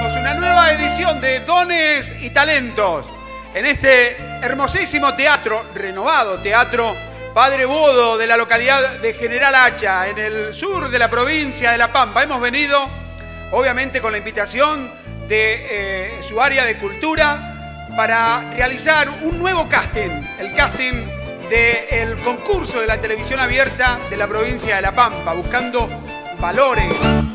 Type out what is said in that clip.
comenzamos una nueva edición de Dones y Talentos en este hermosísimo teatro, renovado teatro Padre Bodo de la localidad de General Hacha, en el sur de la provincia de La Pampa. Hemos venido, obviamente, con la invitación de su área de cultura para realizar un nuevo casting, el casting del concurso de la televisión abierta de la provincia de La Pampa, buscando valores,